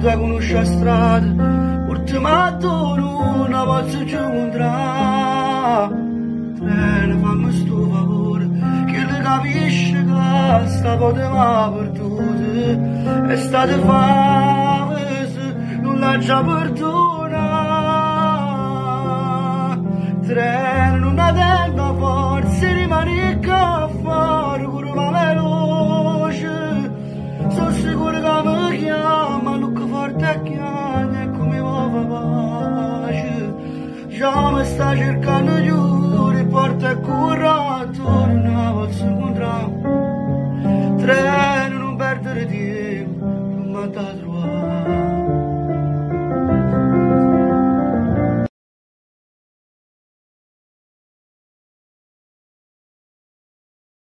tu conosci la strada, ultimato non posso più incontrare. Treno, fammi sto favore, che le capisce che sta poteva perduta, è stata fame, non l'ha già perdona. Treno, non ha tempo forza, rimane qua fuori, curva veloce, sono sicuro che mi chiama, lucca forte e chiama, e come va pace, già mi sta cercando giù, riporta e curato, non la posso incontrare. Treno, non perdere tempo, non mi da trovare.